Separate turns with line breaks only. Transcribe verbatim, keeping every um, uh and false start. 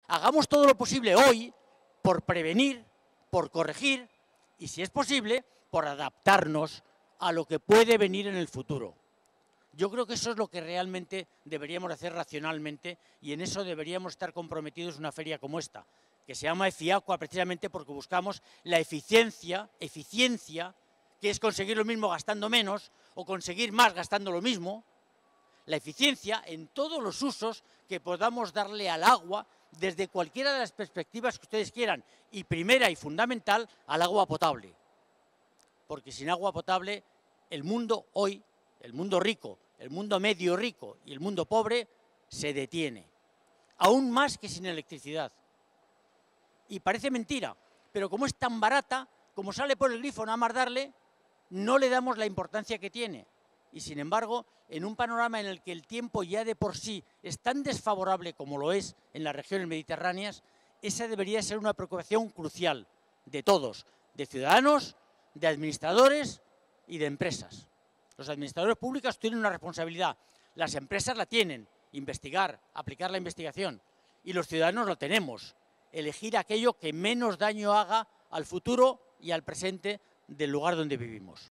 hagamos todo lo posible hoy por prevenir, por corregir y, si es posible, por adaptarnos a lo que puede venir en el futuro. Yo creo que eso es lo que realmente deberíamos hacer racionalmente y en eso deberíamos estar comprometidos en una feria como esta, que se llama EFIACUA precisamente porque buscamos la eficiencia, eficiencia, que es conseguir lo mismo gastando menos o conseguir más gastando lo mismo, la eficiencia en todos los usos que podamos darle al agua desde cualquiera de las perspectivas que ustedes quieran y primera y fundamental al agua potable, porque sin agua potable el mundo hoy, el mundo rico, el mundo medio rico y el mundo pobre se detiene, aún más que sin electricidad. Y parece mentira, pero como es tan barata, como sale por el grifo nada más darle, no le damos la importancia que tiene. Y sin embargo, en un panorama en el que el tiempo ya de por sí es tan desfavorable como lo es en las regiones mediterráneas, esa debería ser una preocupación crucial de todos, de ciudadanos, de administradores y de empresas. Los administradores públicos tienen una responsabilidad, las empresas la tienen, investigar, aplicar la investigación, y los ciudadanos lo tenemos, elegir aquello que menos daño haga al futuro y al presente del lugar donde vivimos.